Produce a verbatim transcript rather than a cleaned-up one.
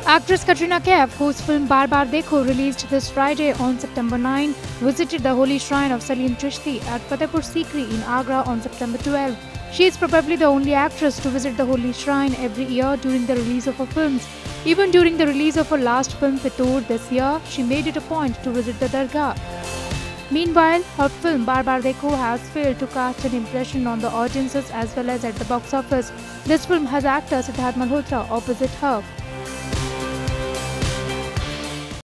Actress Katrina Kaif, whose film Baar Baar Dekho released this Friday on September ninth, visited the holy shrine of Salim Chishti at Fatehpur Sikri in Agra on September twelfth. She is probably the only actress to visit the holy shrine every year during the release of her films. Even during the release of her last film Fatehpur this year, she made it a point to visit the dargah. Meanwhile, her film Baar Baar Dekho has failed to cast an impression on the audiences as well as at the box office. This film has actor Siddharth Malhotra opposite her.